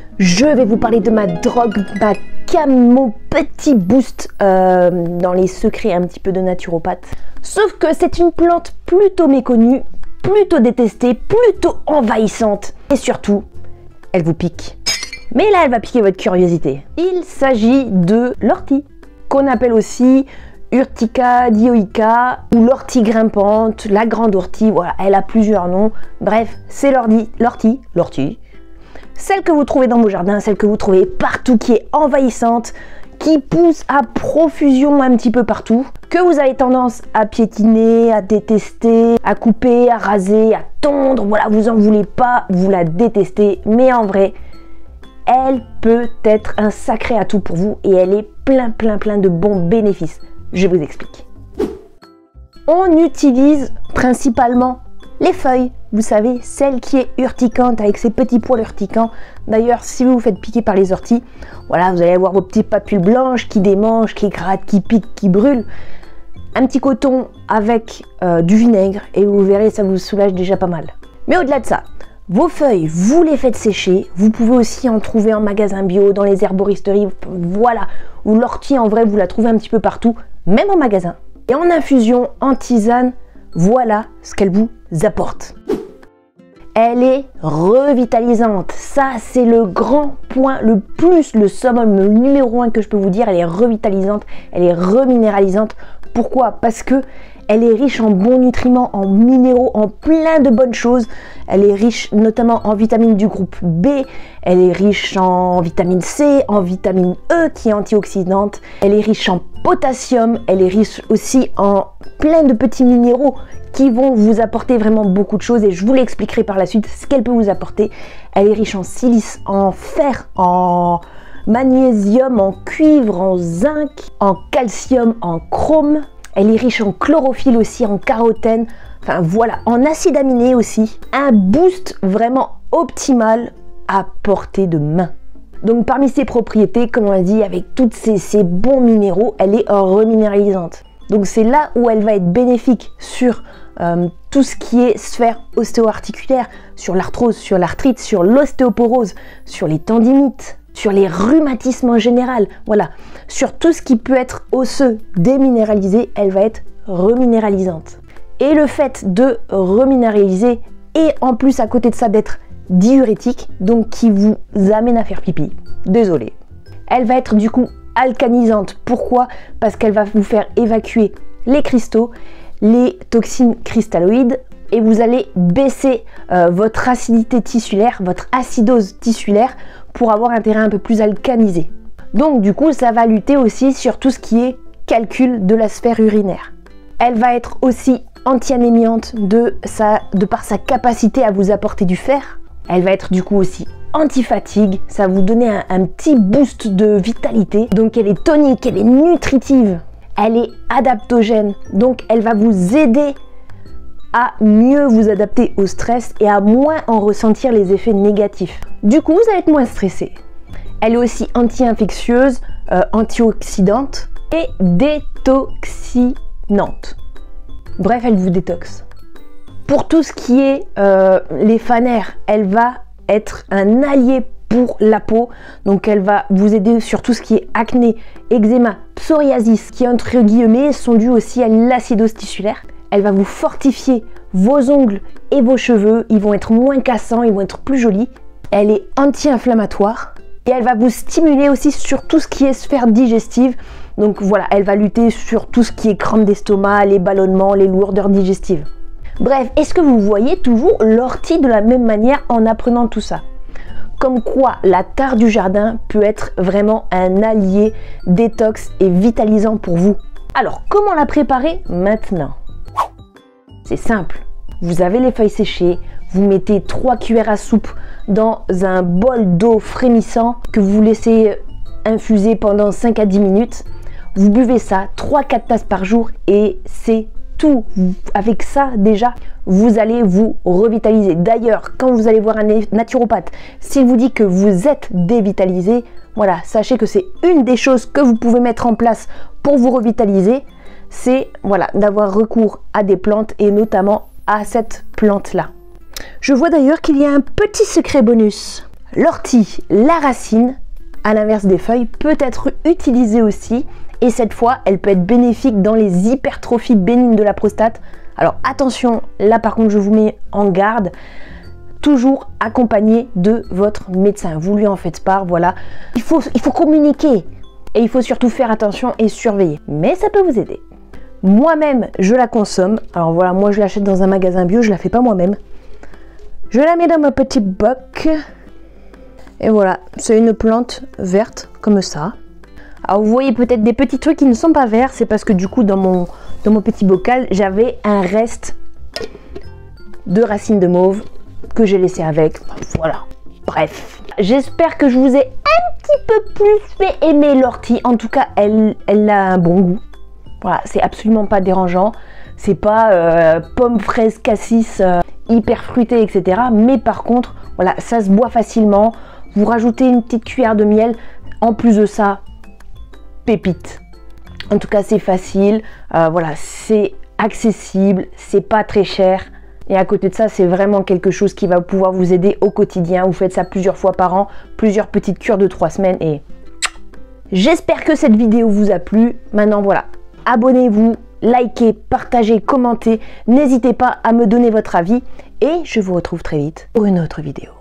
je vais vous parler de ma drogue, ma Camo Petit Boost dans les secrets un petit peu de naturopathe. Sauf que c'est une plante plutôt méconnue, plutôt détestée, plutôt envahissante et surtout, elle vous pique. Mais là, elle va piquer votre curiosité. Il s'agit de l'ortie, qu'on appelle aussi Urtica dioica ou l'ortie grimpante, la grande ortie, voilà, elle a plusieurs noms. Bref, c'est l'ortie, celle que vous trouvez dans vos jardins, celle que vous trouvez partout, qui est envahissante, qui pousse à profusion un petit peu partout, que vous avez tendance à piétiner, à détester, à couper, à raser, à tondre, voilà, vous en voulez pas, vous la détestez, mais en vrai, elle peut être un sacré atout pour vous et elle est plein de bons bénéfices. Je vous explique. On utilise principalement les feuilles, vous savez, celle qui est urticante avec ses petits poils urticants. D'ailleurs, si vous vous faites piquer par les orties, voilà, vous allez avoir vos petites papules blanches qui démangent, qui grattent, qui piquent, qui brûlent. Un petit coton avec du vinaigre et vous verrez, ça vous soulage déjà pas mal. Mais au-delà de ça, vos feuilles, vous les faites sécher. Vous pouvez aussi en trouver en magasin bio, dans les herboristeries, voilà. Ou l'ortie, en vrai, vous la trouvez un petit peu partout, même en magasin. Et en infusion, en tisane, voilà ce qu'elle vous apporte. Elle est revitalisante. Ça, c'est le grand point, le plus, le summum, le numéro 1 que je peux vous dire. Elle est revitalisante, elle est reminéralisante. Pourquoi? Parce que elle est riche en bons nutriments, en minéraux, en plein de bonnes choses. Elle est riche notamment en vitamines du groupe B. Elle est riche en vitamine C, en vitamine E qui est antioxydante. Elle est riche en potassium. Elle est riche aussi en plein de petits minéraux qui vont vous apporter vraiment beaucoup de choses. Et je vous l'expliquerai par la suite ce qu'elle peut vous apporter. Elle est riche en silice, en fer, en magnésium, en cuivre, en zinc, en calcium, en chrome. Elle est riche en chlorophylle aussi, en carotène, enfin voilà, en acides aminés aussi. Un boost vraiment optimal à portée de main. Donc parmi ses propriétés, comme on l'a dit, avec tous ces bons minéraux, elle est reminéralisante. Donc c'est là où elle va être bénéfique sur tout ce qui est sphère ostéo-articulaire, sur l'arthrose, sur l'arthrite, sur l'ostéoporose, sur les tendinites, sur les rhumatismes en général, voilà, sur tout ce qui peut être osseux déminéralisé, elle va être reminéralisante. Et le fait de reminéraliser, et en plus à côté de ça d'être diurétique, donc qui vous amène à faire pipi, désolé. Elle va être du coup alcanisante, pourquoi? Parce qu'elle va vous faire évacuer les cristaux, les toxines cristalloïdes, et vous allez baisser votre acidité tissulaire, votre acidose tissulaire, pour avoir un terrain un peu plus alcanisé. Donc du coup, ça va lutter aussi sur tout ce qui est calcul de la sphère urinaire. Elle va être aussi anti-anémiante de par sa capacité à vous apporter du fer. Elle va être du coup aussi anti-fatigue, ça va vous donner un petit boost de vitalité. Donc elle est tonique, elle est nutritive, elle est adaptogène, donc elle va vous aider à mieux vous adapter au stress et à moins en ressentir les effets négatifs. Du coup, vous allez être moins stressé. Elle est aussi anti-infectieuse, antioxydante et détoxinante. Bref, elle vous détoxe. Pour tout ce qui est les fanères, elle va être un allié pour la peau. Donc elle va vous aider sur tout ce qui est acné, eczéma, psoriasis, qui entre guillemets sont dus aussi à l'acidose tissulaire. Elle va vous fortifier vos ongles et vos cheveux. Ils vont être moins cassants, ils vont être plus jolis. Elle est anti-inflammatoire. Et elle va vous stimuler aussi sur tout ce qui est sphère digestive. Donc voilà, elle va lutter sur tout ce qui est crampes d'estomac, les ballonnements, les lourdeurs digestives. Bref, est-ce que vous voyez toujours l'ortie de la même manière en apprenant tout ça? Comme quoi la tare du jardin peut être vraiment un allié détox et vitalisant pour vous. Alors, comment la préparer maintenant? C'est simple, vous avez les feuilles séchées, vous mettez 3 cuillères à soupe dans un bol d'eau frémissant que vous laissez infuser pendant 5 à 10 minutes. Vous buvez ça 3-4 tasses par jour et c'est tout. Avec ça déjà, vous allez vous revitaliser. D'ailleurs, quand vous allez voir un naturopathe, s'il vous dit que vous êtes dévitalisé, voilà, sachez que c'est une des choses que vous pouvez mettre en place pour vous revitaliser. C'est voilà, d'avoir recours à des plantes et notamment à cette plante là. Je vois d'ailleurs qu'il y a un petit secret bonus. L'ortie, la racine, à l'inverse des feuilles, peut être utilisée aussi. Et cette fois, elle peut être bénéfique dans les hypertrophies bénignes de la prostate. Alors attention, là par contre, je vous mets en garde. Toujours accompagné de votre médecin. Vous lui en faites part, voilà. Il faut communiquer. Et il faut surtout faire attention et surveiller. Mais ça peut vous aider. Moi-même, je la consomme. Alors voilà, moi je l'achète dans un magasin bio, je la fais pas moi-même. Je la mets dans ma petite boc. Et voilà, c'est une plante verte comme ça. Alors vous voyez peut-être des petits trucs qui ne sont pas verts, c'est parce que du coup dans mon petit bocal, j'avais un reste de racines de mauve que j'ai laissé avec. Voilà, bref. J'espère que je vous ai un petit peu plus fait aimer l'ortie. En tout cas, elle a un bon goût. Voilà, c'est absolument pas dérangeant. C'est pas pomme, fraise, cassis, hyper fruité, etc. Mais par contre, voilà, ça se boit facilement. Vous rajoutez une petite cuillère de miel. En plus de ça, pépite. En tout cas, c'est facile. Voilà, c'est accessible. C'est pas très cher. Et à côté de ça, c'est vraiment quelque chose qui va pouvoir vous aider au quotidien. Vous faites ça plusieurs fois par an, plusieurs petites cures de 3 semaines. Et j'espère que cette vidéo vous a plu. Maintenant, voilà, abonnez-vous, likez, partagez, commentez. N'hésitez pas à me donner votre avis. Et je vous retrouve très vite pour une autre vidéo.